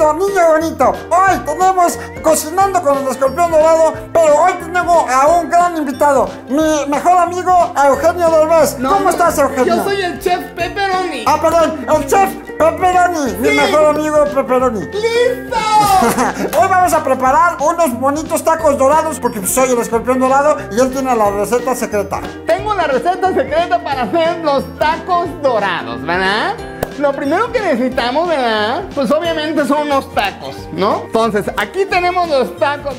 niño bonito. Hoy tenemos Cocinando con el Escorpión Dorado, pero hoy tengo a un gran invitado, mi mejor amigo Eugenio Derbez. No, ¿Cómo estás, Eugenio? Yo soy el chef Pepperoni. Ah, perdón, el chef Pepperoni, mi mejor amigo Pepperoni. ¡Listo! Hoy vamos a preparar unos bonitos tacos dorados porque soy el Escorpión Dorado y él tiene la receta secreta. Tengo la receta secreta para hacer los tacos dorados, ¿verdad? Lo primero que necesitamos, ¿verdad? Pues obviamente son unos tacos, ¿no? Entonces, aquí tenemos los tacos.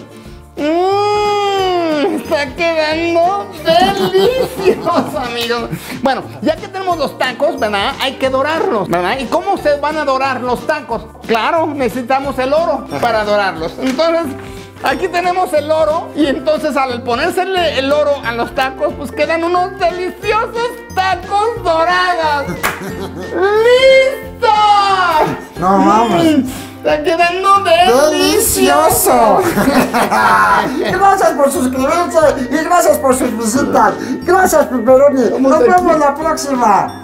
Está quedando delicioso, amigos. Bueno, ya que tenemos los tacos, ¿verdad? Hay que dorarlos, ¿verdad? ¿Y cómo se van a dorar los tacos? Claro, necesitamos el oro para dorarlos. Entonces, aquí tenemos el oro y entonces al ponérsele el oro a los tacos, pues quedan unos deliciosos tacos dorados. ¡Listo! No mames. ¡Está quedando delicioso! Gracias por suscribirse y gracias por sus visitas. Gracias, Pepperoni. Nos vemos la próxima.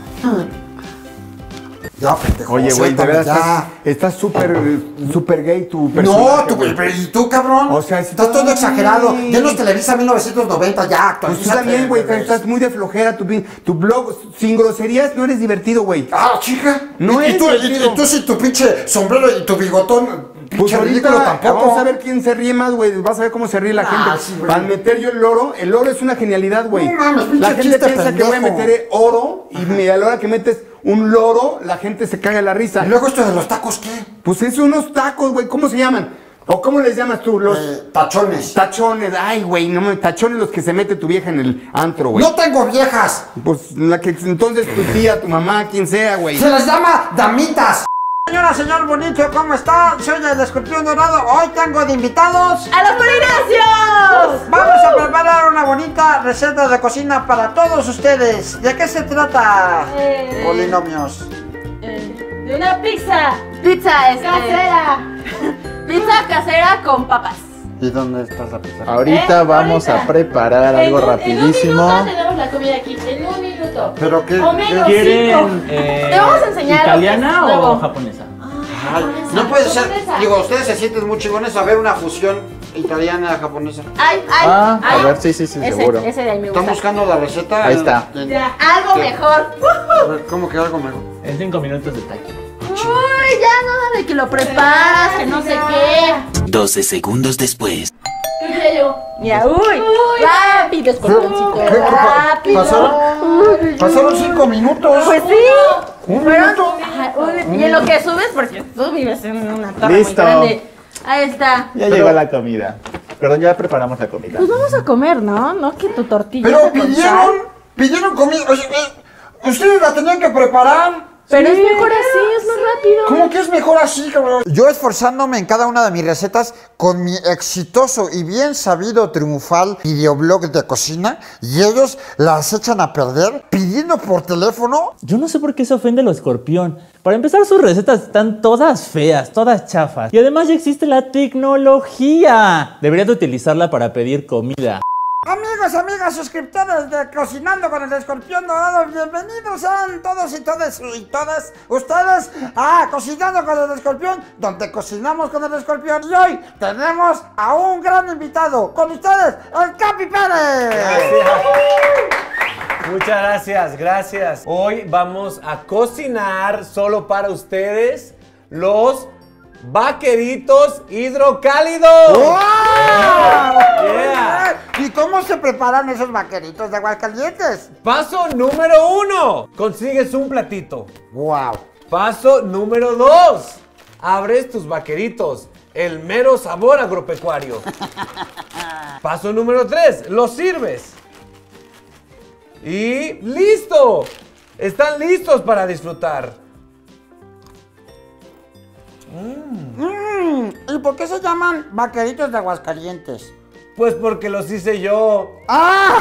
Ya, pendejo. Oye, güey, de suéltame verdad ya. estás súper gay tu personaje. No, tú, pero ¿y tú, cabrón? O sea, estás todo exagerado. Ya no es Televisa 1990, ya, Pues tú actualízate. también, güey, estás muy de flojera. Tu blog sin groserías no eres divertido, güey. Ah, chica. No y es tú, divertido. y tú sin tu pinche sombrero y tu bigotón, Pues pinche ahorita ridículo tampoco. vamos a ver quién se ríe más, güey. Vas a ver cómo se ríe la gente. Sí, güey. Al meter yo el oro es una genialidad, güey. No mames, pinche La gente chiste piensa que voy a pendejo. meter oro y a la hora que metes un loro, la gente se caga la risa. Y luego esto de los tacos, ¿qué? Pues es unos tacos, güey. ¿Cómo se llaman? ¿O cómo les llamas tú? Los Tachones. tachones. Ay, güey, no me tachones los que se mete tu vieja en el antro, güey. No tengo viejas. Pues la que entonces tu tía, tu mamá, quien sea, güey. Se les llama damitas. Señora, señor bonito, ¿cómo está? Soy el Escorpión Dorado. Hoy tengo de invitados ¡A los Polinacios! Vamos a preparar una bonita receta de cocina para todos ustedes. ¿De qué se trata? Polinomios. De una pizza. Pizza casera. Pizza casera con papas. ¿Y dónde está la pizza? Ahorita vamos ahorita. a preparar algo rapidísimo. En un minuto tenemos la comida aquí. En un minuto. ¿Pero qué? O menos ¿Quieren Te vamos a enseñar. italiana lo que es o nuevo. japonesa? Ay, no puede ser. Japonesa. Digo, ustedes se sienten muy chingones a ver una fusión italiana-japonesa. Ay, Ah, ay. a ver, sí, Ese seguro. de ahí me Están gusta. buscando la receta. Ahí está. Ya, algo mejor. A ver, ¿cómo que algo mejor? En 5 minutos de taco. Uy, ya nada de que lo preparas, que no sé qué. 12 segundos después. ¿Qué quería yo? Mira, uy. Rápido, escorpioncito. ¿Qué? Rápido. Pasaron 5 minutos. Pues sí. ¿Un Fueron- minuto? Ajá, y en lo que subes, porque tú vives en una torre Listo. muy grande. Ahí está. Ya llegó la comida. Perdón, ya preparamos la comida. Pues vamos a comer, ¿no? No que tu tortilla. Pero pidieron comida. Oye, ustedes la tenían que preparar. Pero es mejor así, es más rápido. ¿Cómo que es mejor así, cabrón? Yo esforzándome en cada una de mis recetas con mi exitoso y bien sabido triunfal videoblog de cocina y ellos las echan a perder pidiendo por teléfono. Yo no sé por qué se ofende el escorpión. Para empezar, sus recetas están todas feas, todas chafas. Y además ya existe la tecnología. Deberías de utilizarla para pedir comida. Amigos, amigas, suscriptores de Cocinando con el Escorpión Dorado, bienvenidos sean todos y todas ustedes a Cocinando con el Escorpión, donde cocinamos con el escorpión. Y hoy tenemos a un gran invitado, con ustedes, el Capi Pérez. Muchas gracias. Hoy vamos a cocinar solo para ustedes los vaqueritos hidrocálidos. ¡Wow! Yeah. ¿Y cómo se preparan esos vaqueritos de Aguascalientes? Paso número 1, consigues un platito. ¡Wow! Paso número 2, abres tus vaqueritos, el mero sabor agropecuario. Paso número 3, los sirves. Y ¡listo! Están listos para disfrutar. ¿Y por qué se llaman vaqueritos de Aguascalientes? Pues porque los hice yo. ¡Ah!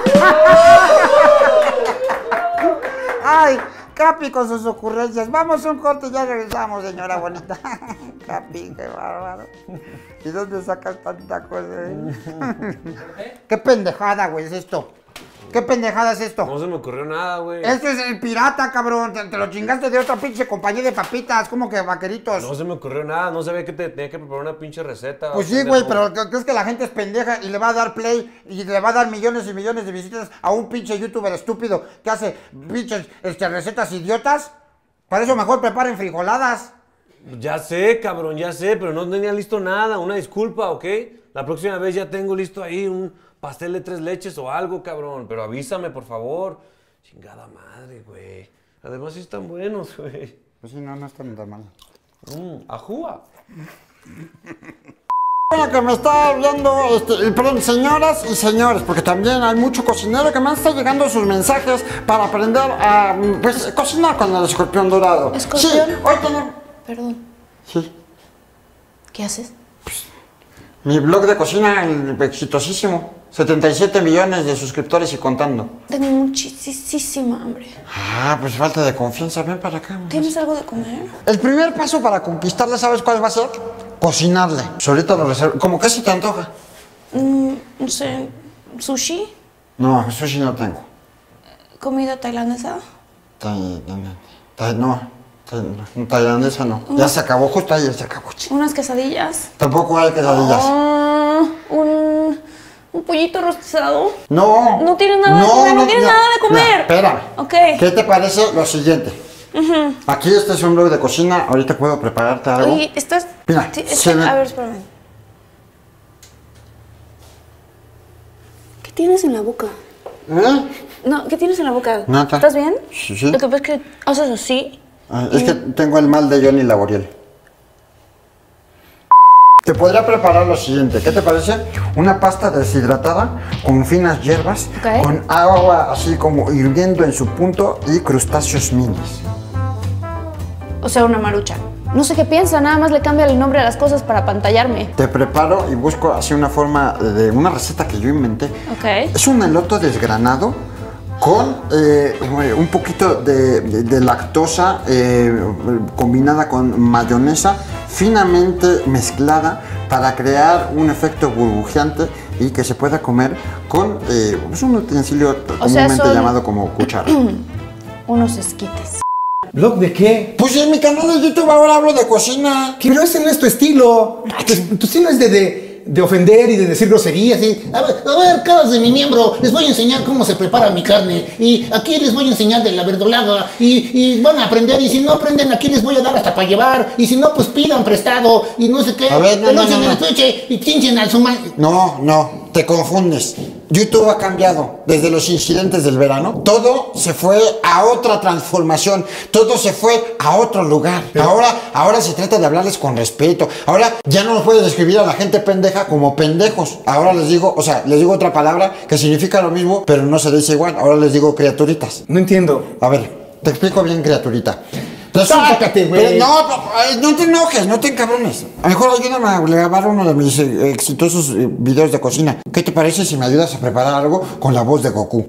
¡Ay! Capi con sus ocurrencias. Vamos a un corte y ya regresamos, señora bonita. Capi, qué bárbaro. ¿Y dónde sacas tanta cosa? ¿Qué pendejada, güey, es esto? ¿Qué pendejada es esto? No se me ocurrió nada, güey. Esto es el pirata, cabrón. Te lo chingaste de otra pinche compañía de papitas. ¿Cómo que vaqueritos? No se me ocurrió nada, no sabía que te tenía que preparar una pinche receta. Pues sí, güey, pero ¿crees que la gente es pendeja y le va a dar play y le va a dar millones y millones de visitas a un pinche youtuber estúpido que hace pinches recetas idiotas? Para eso mejor preparen frijoladas. Ya sé, cabrón, ya sé, pero no tenía listo nada. Una disculpa, ¿ok? La próxima vez ya tengo listo ahí un pastel de 3 leches o algo, cabrón. Pero avísame, por favor. Chingada madre, güey. Además sí están buenos, güey. Pues sí, no están tan mal. Ajúa. Bueno, que me está viendo, perdón, señoras y señores, porque también hay mucho cocinero que me está llegando sus mensajes para aprender a, pues, cocinar con el escorpión dorado. ¿Escorpión? Sí, hoy tenemos... Perdón, Sí, ¿qué haces? mi blog de cocina exitosísimo. 77 millones de suscriptores y contando. Tengo muchísima hambre. Ah, pues falta de confianza, ven para acá. ¿Tienes algo de comer? El primer paso para conquistarle, ¿sabes cuál va a ser? Cocinarle. Pues ahorita lo reservo. ¿Cómo que se te antoja? No sé, ¿sushi? No, sushi no tengo. ¿Comida tailandesa? No, tailandesa no. Ya se acabó, justo ayer se acabó. ¿Unas quesadillas? Tampoco hay quesadillas. ¿Un pollito rostizado? No. No tienes nada de comer, no tienes nada de comer. No, espérame. Ok. ¿Qué te parece lo siguiente? Aquí este es un blog de cocina, ahorita puedo prepararte algo. Oye, estás... Mira, sí, a ver, espérame. ¿Qué tienes en la boca? No, ¿qué tienes en la boca? Nada. ¿Estás bien? Sí. Lo que pasa es que haces así. Es que tengo el mal de Johnny Laboriel. Te podría preparar lo siguiente, ¿qué te parece? Una pasta deshidratada con finas hierbas, con agua así como hirviendo en su punto y crustáceos minis. O sea, una marucha. No sé qué piensa, nada más le cambia el nombre a las cosas para apantallarme. Te preparo y busco así una forma de una receta que yo inventé. Ok. Es un elote desgranado con un poquito de lactosa combinada con mayonesa finamente mezclada para crear un efecto burbujeante y que se pueda comer con un utensilio comúnmente llamado como cuchara. Unos esquites. ¿Blog de qué? Pues en mi canal de YouTube ahora hablo de cocina. Pero ese no es tu estilo. Tu estilo es de ofender y de decir groserías. A ver, caras de mi miembro, les voy a enseñar cómo se prepara mi carne. Y aquí les voy a enseñar de la verdolaga. Y van a aprender. Y si no aprenden, aquí les voy a dar hasta para llevar. Y si no, pues pidan prestado. Y no sé qué. A ver, no. el peche y chinchen al suman. No, te confundes. YouTube ha cambiado desde los incidentes del verano. Todo se fue a otra transformación. Todo se fue a otro lugar. Ahora se trata de hablarles con respeto. Ahora ya no nos puedes describir a la gente pendeja como pendejos. Ahora les digo otra palabra que significa lo mismo, pero no se dice igual. Ahora les digo criaturitas. No entiendo. A ver, te explico bien, criaturita. Sácate, güey. No te enojes, no te encabrones. A lo mejor ayúdame a grabar uno de mis exitosos videos de cocina. ¿Qué te parece si me ayudas a preparar algo con la voz de Goku?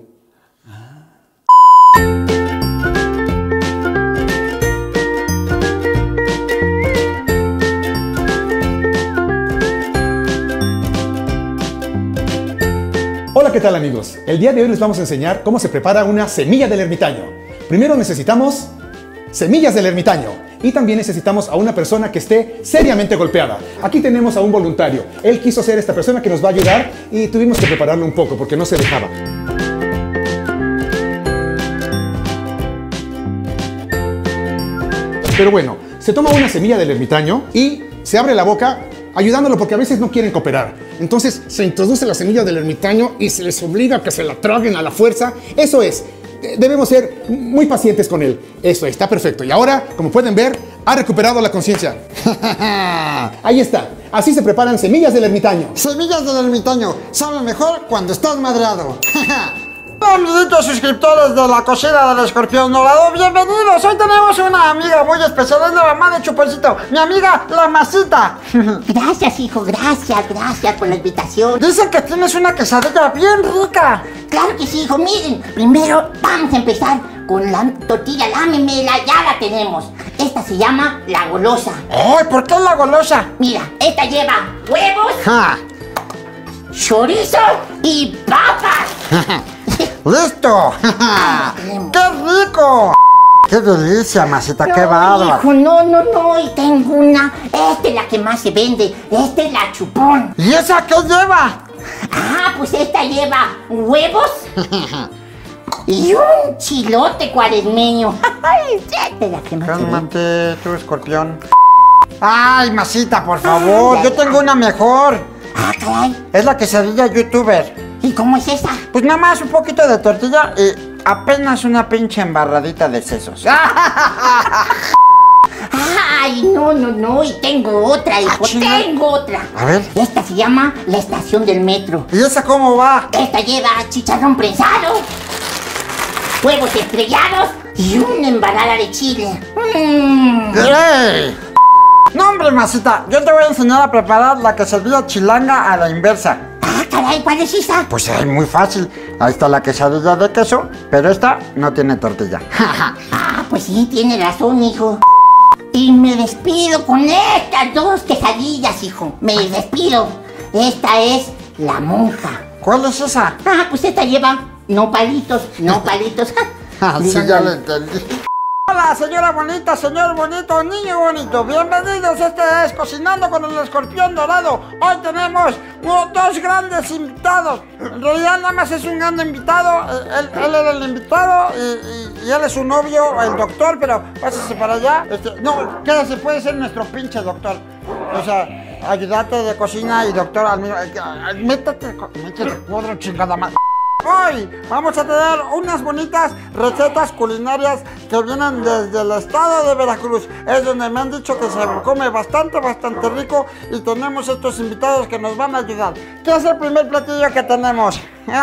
Hola, ¿qué tal, amigos? El día de hoy les vamos a enseñar cómo se prepara una semilla del ermitaño. Primero necesitamos semillas del ermitaño y también necesitamos a una persona que esté seriamente golpeada. Aquí tenemos a un voluntario. Él quiso ser esta persona que nos va a ayudar y tuvimos que prepararlo un poco porque no se dejaba. Pero bueno, se toma una semilla del ermitaño y se abre la boca ayudándolo porque a veces no quieren cooperar. Entonces se introduce la semilla del ermitaño y se les obliga a que se la traguen a la fuerza. Eso es. Debemos ser muy pacientes con él. Eso está perfecto. Y ahora, como pueden ver, ha recuperado la conciencia. Ahí está. Así se preparan semillas del ermitaño. Semillas del ermitaño. Saben mejor cuando estás madreado. Bienvenidos suscriptores de la cocina del escorpión dorado, bienvenidos. Hoy tenemos una amiga muy especial, es la mamá de Chuponcito, mi amiga la Masita. Gracias, hijo, gracias por la invitación. Dicen que tienes una quesadilla bien rica. Claro que sí, hijo, miren, primero vamos a empezar con la tortilla, lámemela, ya la tenemos. Esta se llama la golosa. ¡Ay! ¿Por qué la golosa? Mira, esta lleva huevos, chorizo y papas. ¡Listo! ¡Qué rico! ¡Qué delicia, Masita! ¡Qué bárbaro! Hijo, no, y tengo una. Esta es la que más se vende. Esta es la chupón. ¿Y esa qué lleva? Ah, pues esta lleva huevos y un chilote cuaresmeño. Ay, esta es la que más se vende. Cálmate, tú, escorpión. ¡Ay, Masita, por favor! Yo tengo una mejor. Ah, caray. Es la quesadilla youtuber. ¿Y cómo es esa? Pues nada más un poquito de tortilla y apenas una pinche embarradita de sesos. Ay, no, y tengo otra, hijo, tengo otra. A ver. Esta se llama la estación del metro. ¿Y esa cómo va? Esta lleva chicharrón prensado, huevos estrellados y una embarrada de chile. ¡Ey! No, hombre, Masita, yo te voy a enseñar a preparar la quesadilla chilanga a la inversa. Ah, caray, ¿cuál es esa? Pues es muy fácil. Ahí está la quesadilla de queso, pero esta no tiene tortilla. Ah, pues sí, tiene razón, hijo. Y me despido con estas dos quesadillas, hijo. Me despido. Esta es la monja. ¿Cuál es esa? Ah, pues esta lleva nopalitos. Sí, ya lo entendí. Hola, señora bonita, señor bonito, niño bonito. Bienvenidos, este es Cocinando con el Escorpión Dorado. Hoy tenemos dos grandes invitados. En realidad nada más es un gran invitado. Él era el invitado y él es su novio, el doctor, pero pásese para allá. No, quédese, puede ser nuestro pinche doctor. O sea, ayudante de cocina y doctor al mismo. Métete, cuadro, chingada más. Hoy vamos a tener unas bonitas recetas culinarias que vienen desde el estado de Veracruz. Es donde me han dicho que se come bastante rico y tenemos estos invitados que nos van a ayudar. ¿Qué es el primer platillo que tenemos?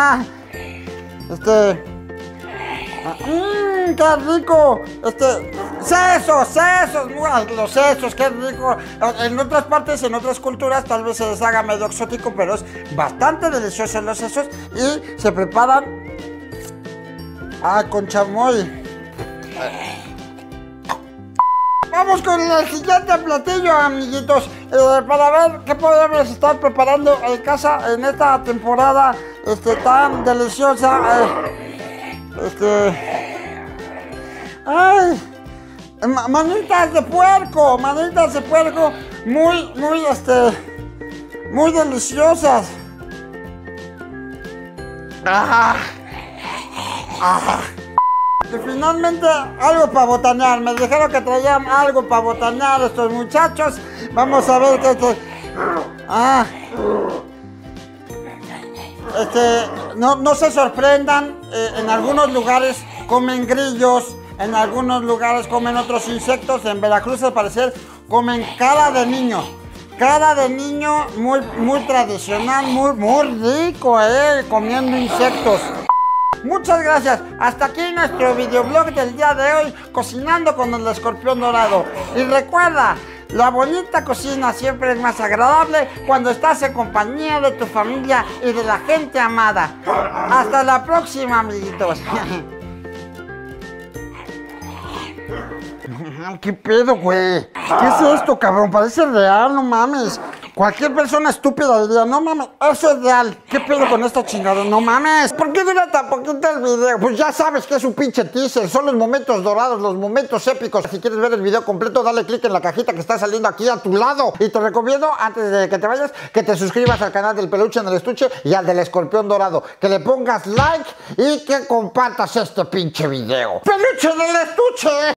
¡Qué rico! Sesos, los sesos, qué rico. En otras partes, en otras culturas, tal vez se les haga medio exótico, pero es bastante delicioso los sesos y se preparan con chamoy. Vamos con el siguiente platillo, amiguitos, para ver qué podemos estar preparando en casa en esta temporada tan deliciosa. ¡Ay! Manitas de puerco, muy deliciosas. Y finalmente, algo para botanear. Me dijeron que traían algo para botanear estos muchachos. Vamos a ver qué no se sorprendan, en algunos lugares comen grillos, en algunos lugares comen otros insectos. En Veracruz, al parecer, comen cara de niño. Cara de niño muy tradicional, muy rico, comiendo insectos. Muchas gracias. Hasta aquí nuestro videoblog del día de hoy, Cocinando con el Escorpión Dorado. Y recuerda, la bonita cocina siempre es más agradable cuando estás en compañía de tu familia y de la gente amada. Hasta la próxima, amiguitos. ¿Qué pedo, güey? ¿Qué es esto, cabrón? Parece real, no mames. Cualquier persona estúpida diría, no mames, eso es real. ¿Qué pedo con esta chingada? No mames. ¿Por qué dura tan poquito el video? Pues ya sabes que es un pinche teaser. Son los momentos dorados, los momentos épicos. Si quieres ver el video completo, dale click en la cajita que está saliendo aquí a tu lado. Y te recomiendo, antes de que te vayas, que te suscribas al canal del Peluche en el Estuche y al del Escorpión Dorado. Que le pongas like y que compartas este pinche video. ¡Peluche en el Estuche!